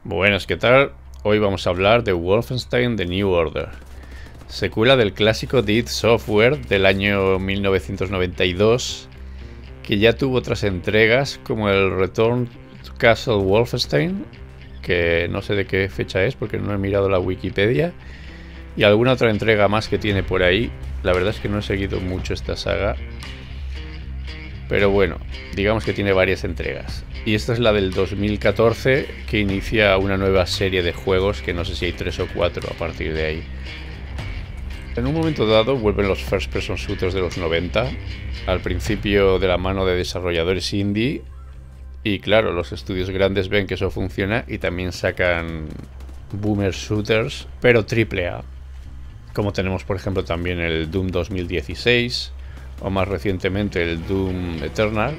Buenas, ¿qué tal? Hoy vamos a hablar de Wolfenstein: The New Order, secuela del clásico de id Software del año 1992, que ya tuvo otras entregas como el Return to Castle Wolfenstein, que no sé de qué fecha es porque no he mirado la Wikipedia, y alguna otra entrega más que tiene por ahí. La verdad es que no he seguido mucho esta saga, pero bueno, digamos que tiene varias entregas. Y esta es la del 2014, que inicia una nueva serie de juegos, que no sé si hay 3 o 4 a partir de ahí. En un momento dado vuelven los first person shooters de los 90, al principio de la mano de desarrolladores indie, y claro, los estudios grandes ven que eso funciona y también sacan boomer shooters, pero AAA, como tenemos por ejemplo también el Doom 2016, o más recientemente el Doom Eternal,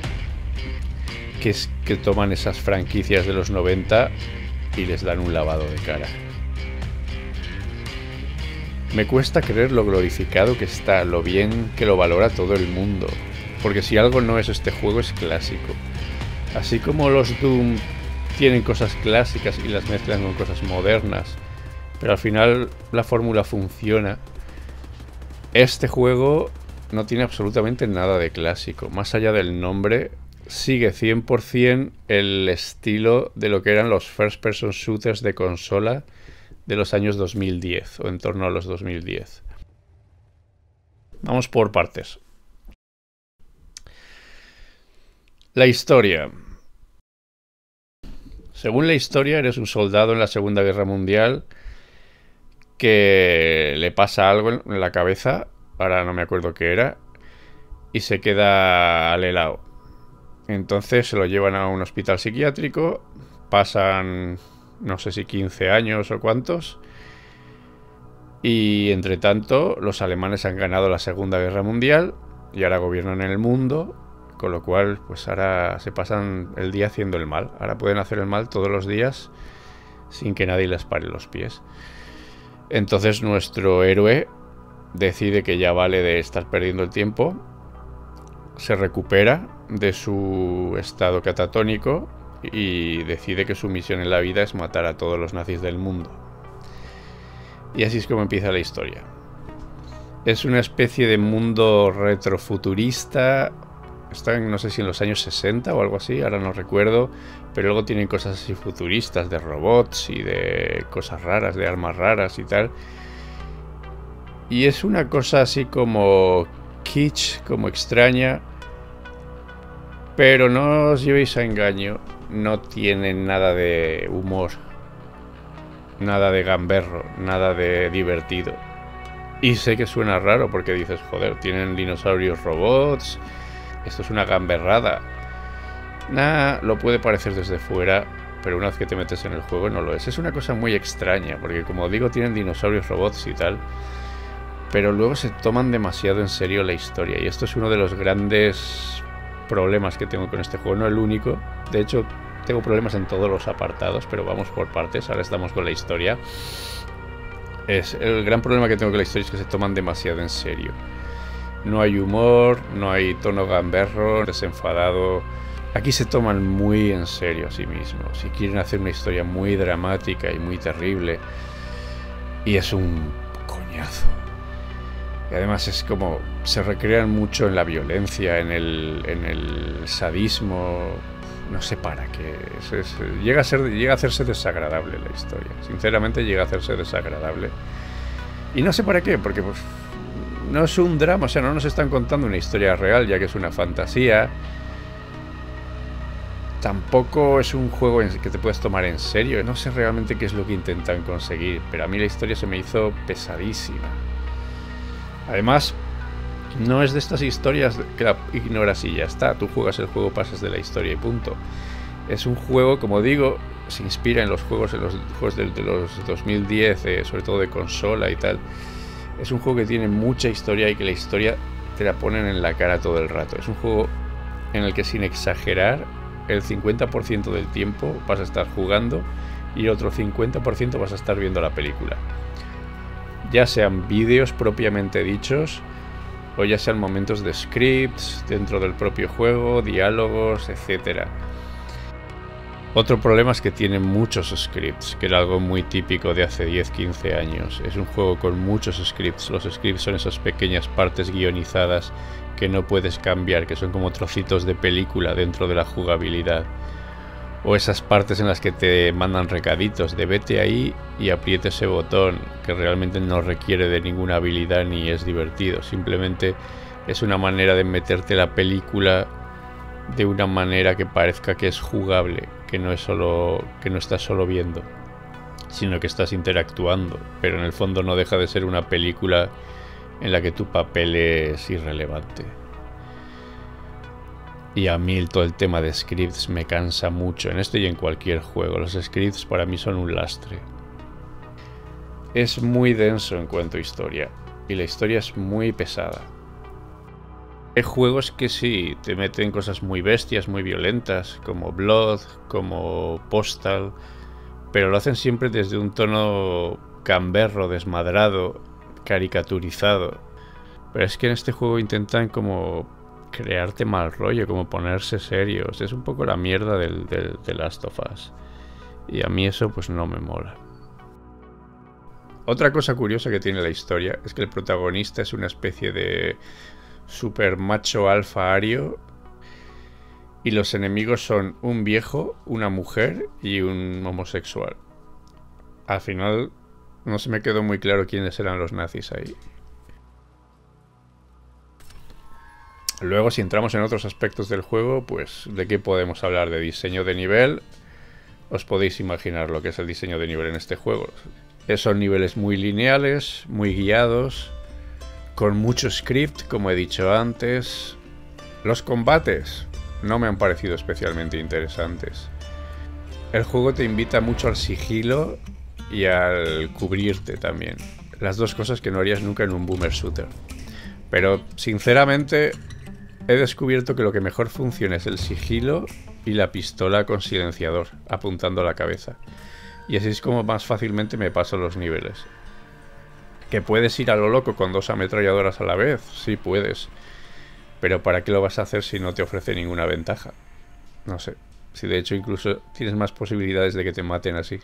que toman esas franquicias de los 90 y les dan un lavado de cara. Me cuesta creer lo glorificado que está, lo bien que lo valora todo el mundo, porque si algo no es este juego es clásico. Así como los Doom tienen cosas clásicas y las mezclan con cosas modernas, pero al final la fórmula funciona, este juego no tiene absolutamente nada de clásico. Más allá del nombre, sigue 100% el estilo de lo que eran los first person shooters de consola de los años 2010 o en torno a los 2010. Vamos por partes. La historia. Según la historia, eres un soldado en la Segunda Guerra Mundial que le pasa algo en la cabeza, ahora no me acuerdo qué era, y se queda al helado. Entonces se lo llevan a un hospital psiquiátrico, pasan no sé si 15 años o cuántos, y entre tanto los alemanes han ganado la Segunda Guerra Mundial y ahora gobiernan el mundo, con lo cual pues ahora se pasan el día haciendo el mal. Ahora pueden hacer el mal todos los días sin que nadie les pare los pies. Entonces nuestro héroe decide que ya vale de estar perdiendo el tiempo, se recupera de su estado catatónico y decide que su misión en la vida es matar a todos los nazis del mundo. Y así es como empieza la historia. Es una especie de mundo retrofuturista. Está en, no sé si en los años 60 o algo así, ahora no recuerdo, pero luego tienen cosas así futuristas de robots y de cosas raras, de armas raras y tal. Y es una cosa así como kitsch, como extraña, pero no os llevéis a engaño, no tiene nada de humor, nada de gamberro, nada de divertido. Y sé que suena raro porque dices, joder, tienen dinosaurios robots, esto es una gamberrada. Nah, lo puede parecer desde fuera, pero una vez que te metes en el juego no lo es. Es una cosa muy extraña, porque como digo, tienen dinosaurios robots y tal, pero luego se toman demasiado en serio la historia, y esto es uno de los grandes problemas que tengo con este juego, no el único. De hecho, tengo problemas en todos los apartados, pero vamos por partes. Ahora estamos con la historia. El gran problema que tengo con la historia es que se toman demasiado en serio. No hay humor, no hay tono gamberro, desenfadado. Aquí se toman muy en serio a sí mismos. Si quieren hacer una historia muy dramática y muy terrible, y es un coñazo. Y además es como se recrean mucho en la violencia, en el sadismo, no sé para qué. Llega a hacerse desagradable la historia. Sinceramente llega a hacerse desagradable. Y no sé para qué, porque pues, no es un drama, o sea, no nos están contando una historia real, ya que es una fantasía. Tampoco es un juego que te puedes tomar en serio. No sé realmente qué es lo que intentan conseguir, pero a mí la historia se me hizo pesadísima. Además, no es de estas historias que la ignoras y ya está. Tú juegas el juego, pasas de la historia y punto. Es un juego, como digo, se inspira en los juegos de los 2010, sobre todo de consola y tal. Es un juego que tiene mucha historia y que la historia te la ponen en la cara todo el rato. Es un juego en el que, sin exagerar, el 50% del tiempo vas a estar jugando y el otro 50% vas a estar viendo la película. Ya sean vídeos propiamente dichos o ya sean momentos de scripts dentro del propio juego, diálogos, etc. Otro problema es que tiene muchos scripts, que era algo muy típico de hace 10-15 años. Es un juego con muchos scripts. Los scripts son esas pequeñas partes guionizadas que no puedes cambiar, que son como trocitos de película dentro de la jugabilidad. O esas partes en las que te mandan recaditos de vete ahí y apriete ese botón, que realmente no requiere de ninguna habilidad ni es divertido. Simplemente es una manera de meterte la película de una manera que parezca que es jugable, que no estás solo viendo, sino que estás interactuando, pero en el fondo no deja de ser una película en la que tu papel es irrelevante. Y a mí todo el tema de scripts me cansa mucho, en este y en cualquier juego. Los scripts para mí son un lastre. Es muy denso en cuanto a historia, y la historia es muy pesada. Hay juegos que sí, te meten cosas muy bestias, muy violentas, como Blood, como Postal, pero lo hacen siempre desde un tono gamberro, desmadrado, caricaturizado. Pero es que en este juego intentan como crearte mal rollo, como ponerse serios. Es un poco la mierda del Last of Us. Y a mí eso pues no me mola. Otra cosa curiosa que tiene la historia es que el protagonista es una especie de super macho alfa ario y los enemigos son un viejo, una mujer y un homosexual. Al final no se me quedó muy claro quiénes eran los nazis ahí. Luego, si entramos en otros aspectos del juego, pues ¿de qué podemos hablar? De diseño de nivel. Os podéis imaginar lo que es el diseño de nivel en este juego. Son niveles muy lineales, muy guiados, con mucho script, como he dicho antes. Los combates no me han parecido especialmente interesantes. El juego te invita mucho al sigilo y al cubrirte también. Las dos cosas que no harías nunca en un boomer shooter. Pero, sinceramente, he descubierto que lo que mejor funciona es el sigilo y la pistola con silenciador, apuntando a la cabeza. Y así es como más fácilmente me paso los niveles. ¿Que puedes ir a lo loco con 2 ametralladoras a la vez? Sí, puedes. Pero ¿para qué lo vas a hacer si no te ofrece ninguna ventaja? No sé. Si de hecho incluso tienes más posibilidades de que te maten así.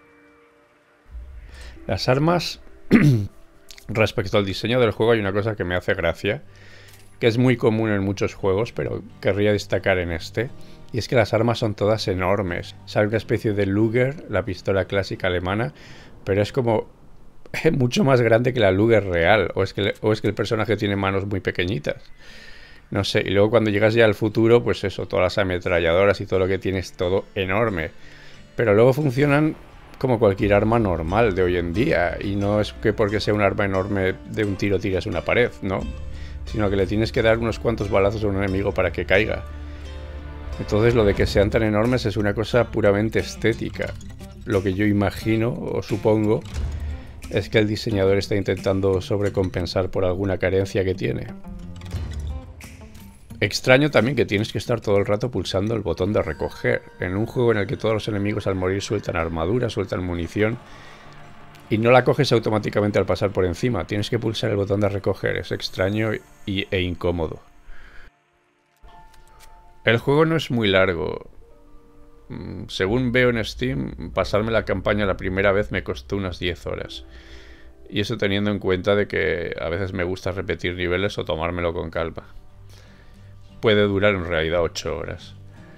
Las armas... Respecto al diseño del juego hay una cosa que me hace gracia, que es muy común en muchos juegos, pero querría destacar en este. Y es que las armas son todas enormes. Sale una especie de Luger, la pistola clásica alemana, pero es como mucho más grande que la Luger real. O es que el personaje tiene manos muy pequeñitas. No sé, y luego cuando llegas ya al futuro, pues eso, todas las ametralladoras y todo lo que tienes, todo enorme. Pero luego funcionan como cualquier arma normal de hoy en día. Y no es que porque sea un arma enorme de un tiro tiras una pared, ¿no? Sino que le tienes que dar unos cuantos balazos a un enemigo para que caiga. Entonces lo de que sean tan enormes es una cosa puramente estética. Lo que yo imagino o supongo es que el diseñador está intentando sobrecompensar por alguna carencia que tiene. Extraño también que tienes que estar todo el rato pulsando el botón de recoger. En un juego en el que todos los enemigos al morir sueltan armadura, sueltan munición, y no la coges automáticamente al pasar por encima. Tienes que pulsar el botón de recoger. Es extraño e incómodo. El juego no es muy largo. Según veo en Steam, pasarme la campaña la primera vez me costó unas 10 horas. Y eso teniendo en cuenta de que a veces me gusta repetir niveles o tomármelo con calma. Puede durar en realidad 8 horas.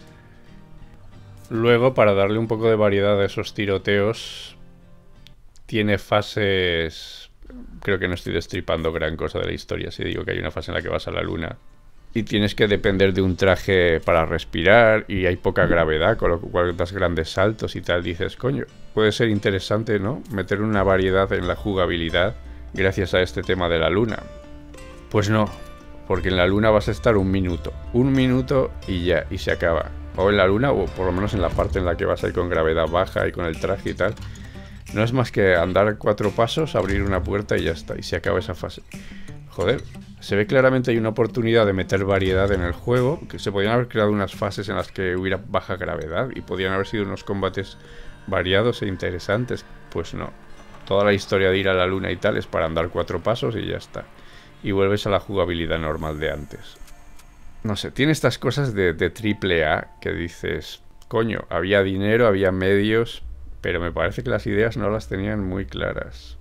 Luego, para darle un poco de variedad a esos tiroteos, tiene fases... Creo que no estoy destripando gran cosa de la historia si digo que hay una fase en la que vas a la luna y tienes que depender de un traje para respirar y hay poca gravedad, con lo cual das grandes saltos y tal. Dices, coño, puede ser interesante, ¿no? Meter una variedad en la jugabilidad gracias a este tema de la luna. Pues no, porque en la luna vas a estar un minuto y ya, y se acaba. O en la luna, o por lo menos en la parte en la que vas a ir con gravedad baja y con el traje y tal. No es más que andar 4 pasos, abrir una puerta y ya está, y se acaba esa fase. Joder, se ve claramente hay una oportunidad de meter variedad en el juego, que se podrían haber creado unas fases en las que hubiera baja gravedad y podrían haber sido unos combates variados e interesantes. Pues no, toda la historia de ir a la luna y tal es para andar 4 pasos y ya está. Y vuelves a la jugabilidad normal de antes. No sé, tiene estas cosas de triple A que dices, coño, había dinero, había medios, pero me parece que las ideas no las tenían muy claras.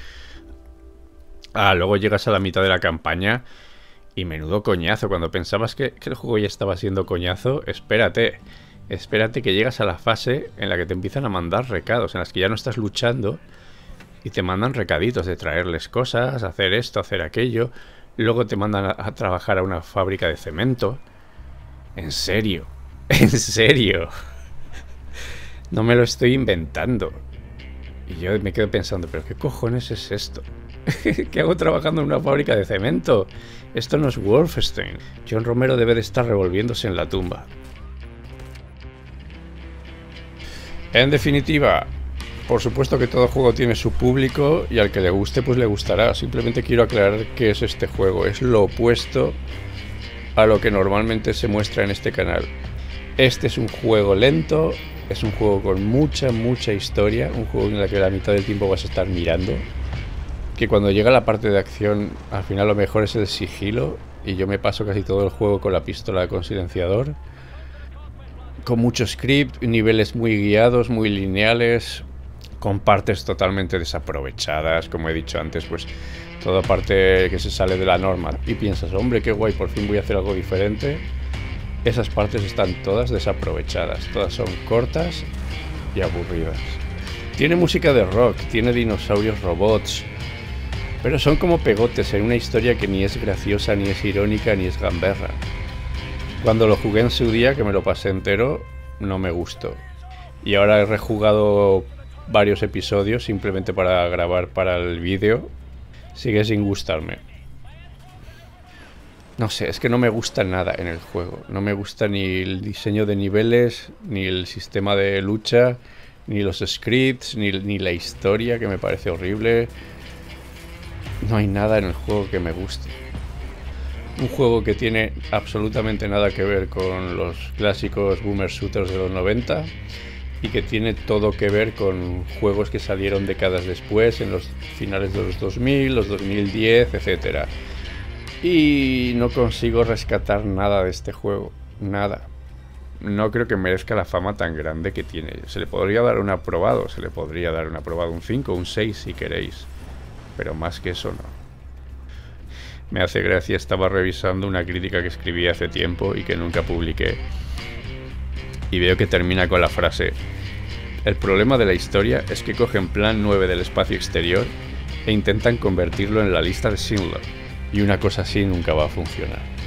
Luego llegas a la mitad de la campaña y menudo coñazo. Cuando pensabas que el juego ya estaba siendo coñazo, espérate que llegas a la fase en la que te empiezan a mandar recados, en las que ya no estás luchando y te mandan recaditos de traerles cosas, hacer esto, hacer aquello. Luego te mandan a trabajar a una fábrica de cemento. ¿En serio? ¿En serio? No me lo estoy inventando. Y yo me quedo pensando, ¿pero qué cojones es esto? ¿Qué hago trabajando en una fábrica de cemento? Esto no es Wolfenstein. John Romero debe de estar revolviéndose en la tumba. En definitiva, por supuesto que todo juego tiene su público y al que le guste, pues le gustará. Simplemente quiero aclarar qué es este juego. Es lo opuesto a lo que normalmente se muestra en este canal. Este es un juego lento, es un juego con mucha historia, un juego en el que la mitad del tiempo vas a estar mirando. Que cuando llega la parte de acción, al final lo mejor es el sigilo, y yo me paso casi todo el juego con la pistola con silenciador. Con mucho script, niveles muy guiados, muy lineales, con partes totalmente desaprovechadas, como he dicho antes, pues toda parte que se sale de la norma y piensas, hombre, qué guay, por fin voy a hacer algo diferente. Esas partes están todas desaprovechadas, todas son cortas y aburridas. Tiene música de rock, tiene dinosaurios robots, pero son como pegotes en una historia que ni es graciosa, ni es irónica, ni es gamberra. Cuando lo jugué en su día, que me lo pasé entero, no me gustó. Y ahora he rejugado varios episodios simplemente para grabar para el vídeo. Sigue sin gustarme. No sé, es que no me gusta nada en el juego. No me gusta ni el diseño de niveles, ni el sistema de lucha, ni los scripts, ni la historia, que me parece horrible. No hay nada en el juego que me guste. Un juego que tiene absolutamente nada que ver con los clásicos boomer shooters de los 90 y que tiene todo que ver con juegos que salieron décadas después, en los finales de los 2000, los 2010, etc. Y no consigo rescatar nada de este juego, nada. No creo que merezca la fama tan grande que tiene. Se le podría dar un aprobado, un 5, un 6 si queréis, pero más que eso no. Me hace gracia, estaba revisando una crítica que escribí hace tiempo y que nunca publiqué. Y veo que termina con la frase: el problema de la historia es que cogen Plan 9 del espacio exterior e intentan convertirlo en la lista de Schindler. Y una cosa así nunca va a funcionar.